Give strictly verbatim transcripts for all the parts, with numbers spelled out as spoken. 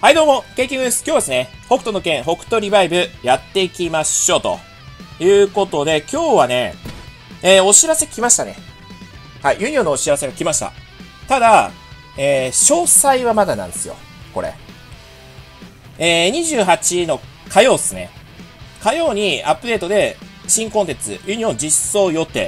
はいどうも、ケイキングです。今日はですね、北斗の拳、北斗リバイブやっていきましょうということで、今日はね、えー、お知らせ来ましたね。はい、ユニオンのお知らせが来ました。ただ、えー、詳細はまだなんですよ。これ。えー、にじゅうはちの火曜っすね。火曜にアップデートで新コンテンツ、ユニオン実装予定。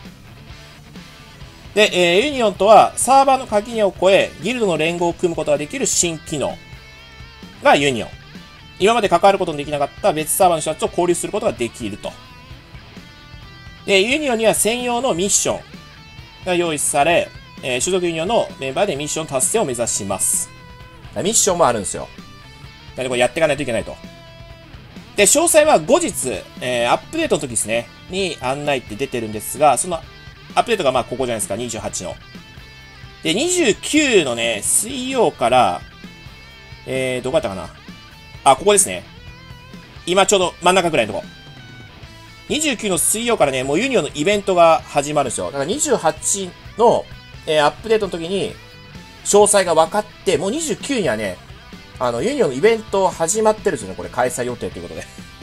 で、えー、ユニオンとはサーバーの垣根を越え、ギルドの連合を組むことができる新機能がユニオン。今まで関わることのできなかった別サーバーの人たちと交流することができると。で、ユニオンには専用のミッションが用意され、えー、所属ユニオンのメンバーでミッション達成を目指します。ミッションもあるんですよ。なんでこれやっていかないといけないと。で、詳細は後日、えー、アップデートの時ですね、に案内って出てるんですが、そのアップデートがまあここじゃないですか、にじゅうはちの。で、にじゅうきゅうのね、水曜から、えー、どこだったかなあ、ここですね。今ちょうど真ん中ぐらいのとこ。にじゅうきゅうの水曜からね、もうユニオンのイベントが始まるんですよ。だからにじゅうはちの、えー、アップデートの時に、詳細が分かって、もうにじゅうきゅうにはね、あの、ユニオンのイベント始まってるんですよね。これ開催予定ということで。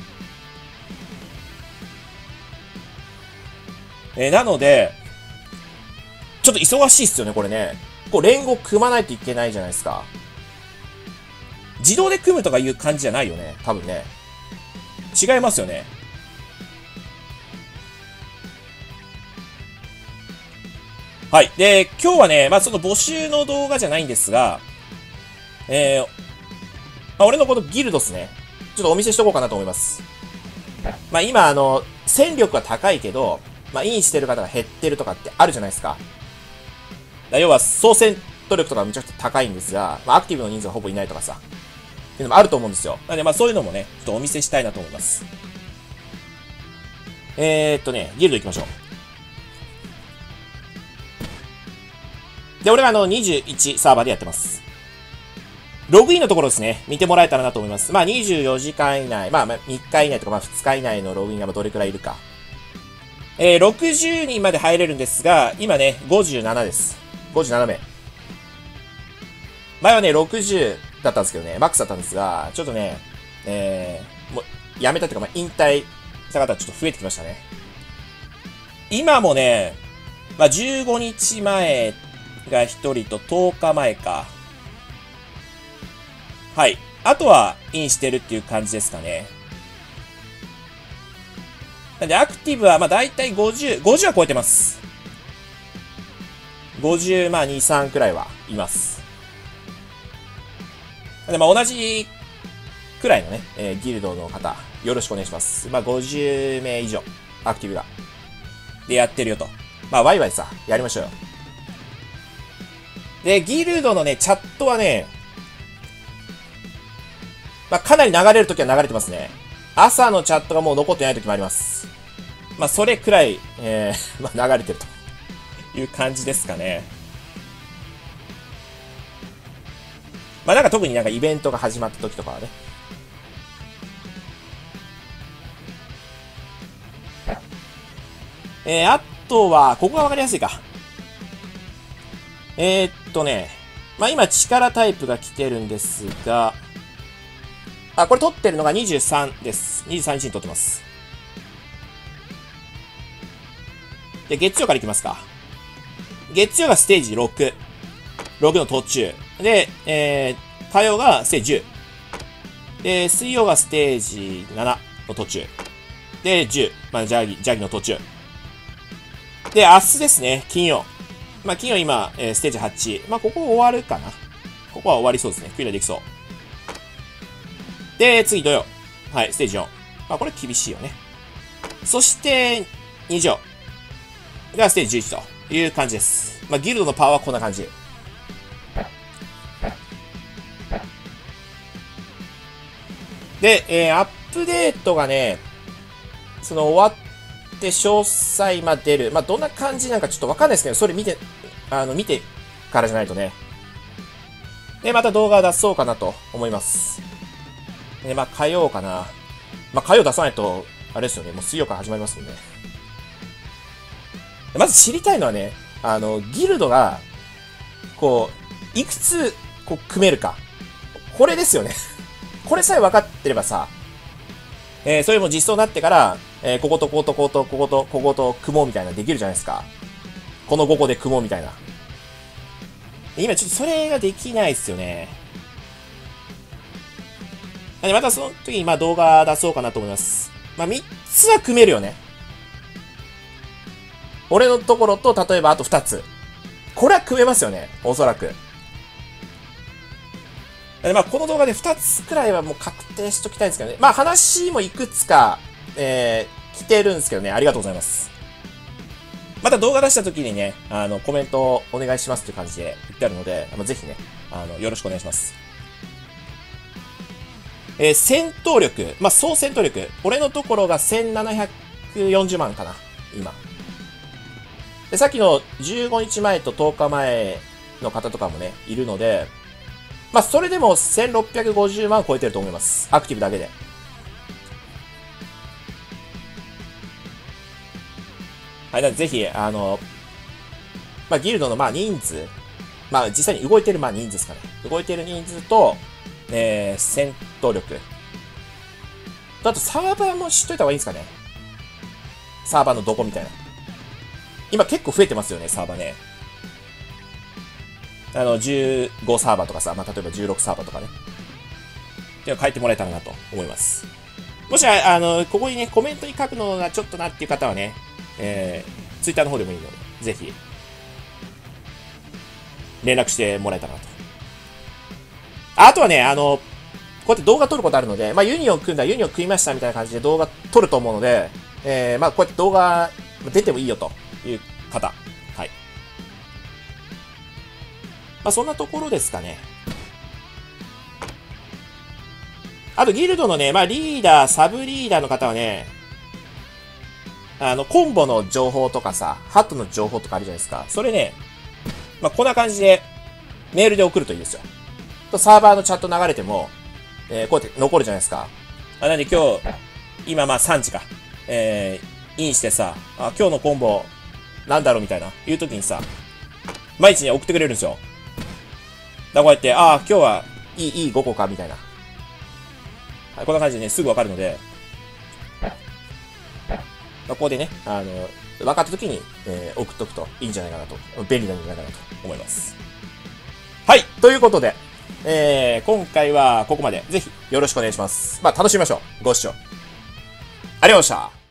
えー、なので、ちょっと忙しいっすよね、これね。こう、連合組まないといけないじゃないですか。自動で組むとかいう感じじゃないよね。多分ね。違いますよね。はい。で、今日はね、まあ、その募集の動画じゃないんですが、えー、まあ、俺のことギルドっすね。ちょっとお見せしとこうかなと思います。まあ、今、あの、戦力は高いけど、まあ、インしてる方が減ってるとかってあるじゃないですか。だ要は、総戦闘力とかめちゃくちゃ高いんですが、まあ、アクティブの人数がほぼいないとかさ、っていうのもあると思うんですよ。なので、まあ、そういうのもね、ちょっとお見せしたいなと思います。えーっとね、ギルド行きましょう。で、俺はあの、にじゅういちサーバーでやってます。ログインのところですね、見てもらえたらなと思います。まあ、にじゅうよじかん以内、まあ、みっか以内とか、まあ、ふつか以内のログインがどれくらいいるか。えー、ろくじゅうにんまで入れるんですが、今ね、ごじゅうななです。ごじゅうななめい。前はね、ろくじゅうだったんですけどね、マックスだったんですが、ちょっとね、えー、もう、やめたというか、まあ、引退した方ちょっと増えてきましたね。今もね、まあ、じゅうごにちまえがひとりととおかまえか。はい。あとは、インしてるっていう感じですかね。なんで、アクティブは、まあ、だいたいごじゅう、ごじゅうは超えてます。ごじゅう、まあ、に、さんくらいはいます。なんで、まあ、同じくらいのね、えー、ギルドの方、よろしくお願いします。まあ、ごじゅうめい以上、アクティブが。で、やってるよと。まあ、ワイワイさ、やりましょうよ。で、ギルドのね、チャットはね、まあ、かなり流れるときは流れてますね。朝のチャットがもう残ってないときもあります。まあ、それくらい、えー、まあ、流れてるという感じですかね。まあ、なんか特になんかイベントが始まったときとかはね。えー、あとは、ここがわかりやすいか。えー、っとね、まあ、今力タイプが来てるんですが、あ、これ取ってるのがにじゅうさんです。にじゅうさんにちに取ってます。で、月曜からいきますか。月曜がステージろく。ろくの途中。で、えー、火曜がステージじゅう。で、水曜がステージななの途中。で、じゅう。まあ、ジャギ、ジャギの途中。で、明日ですね、金曜。まあ、金曜今、えー、ステージはち。まあ、ここ終わるかな。ここは終わりそうですね。クリアできそう。で、次土曜。はい、ステージよん。まあ、これ厳しいよね。そして、日曜がステージじゅういちという感じです。まあ、ギルドのパワーはこんな感じ。で、えー、アップデートがね、その終わって詳細まで出る。まあ、どんな感じなんかちょっとわかんないですけど、それ見て、あの、見てからじゃないとね。で、また動画出そうかなと思います。で、まあ、火曜かな。まあ、火曜出さないと、あれですよね。もう水曜から始まりますもんね。まず知りたいのはね、あの、ギルドが、こう、いくつ、こう、組めるか。 これですよね。これさえ分かってればさ、えー、それも実装になってから、えー、こことこことこことこことここと組もうみたいなできるじゃないですか。このごこで組もうみたいな。今ちょっとそれができないっすよね。なんでまたその時にまあ動画出そうかなと思います。まあみっつは組めるよね。俺のところと例えばあとふたつ。これは組めますよね。おそらく。まあ、この動画でふたつくらいはもう確定しときたいんですけどね。まあ、話もいくつか、えー、来てるんですけどね。ありがとうございます。また動画出した時にね、あの、コメントお願いしますっていう感じで言ってあるので、ぜひね、あの、よろしくお願いします。えー、戦闘力。まあ、総戦闘力。俺のところがせんななひゃくよんじゅうまんかな。今。で、さっきのじゅうごにちまえととおかまえの方とかもね、いるので、まあ、それでもせんろっぴゃくごじゅうまん超えてると思います。アクティブだけで。はい、なのでぜひ、あの、まあ、ギルドのまあ人数、まあ、実際に動いてるまあ人数ですかね。動いてる人数と、えー、戦闘力。あと、サーバーも知っといた方がいいんですかね。サーバーのどこみたいな。今結構増えてますよね、サーバーね。あの、じゅうごサーバーとかさ、まあ、例えばじゅうろくサーバーとかね。っていうのを書いてもらえたらなと思います。もし、あの、ここにね、コメントに書くのがちょっとなっていう方はね、えー、ツイッターの方でもいいので、ぜひ、連絡してもらえたらなと。あとはね、あの、こうやって動画撮ることあるので、まあ、ユニオン組んだ、ユニオン組みましたみたいな感じで動画撮ると思うので、えー、まあ、こうやって動画出てもいいよという方。はい。まあ、そんなところですかね。あと、ギルドのね、まあ、リーダー、サブリーダーの方はね、あの、コンボの情報とかさ、ハットの情報とかあるじゃないですか。それね、まあ、こんな感じで、メールで送るといいですよ。と、サーバーのチャット流れても、えー、こうやって残るじゃないですか。あ、なんで今日、今まあさんじか。えー、インしてさ、あ、今日のコンボ、なんだろうみたいな、いう時にさ、毎日に送ってくれるんですよ。だからこうやって、ああ、今日はいい、いいごこか、みたいな。はい、こんな感じでね、すぐわかるので、ここでね、あの、分かった時に、えー、送っとくといいんじゃないかなと、便利なんじゃないかなと思います。はい、ということで、えー、今回はここまで。ぜひよろしくお願いします。まあ、楽しみましょう。ご視聴ありがとうございました。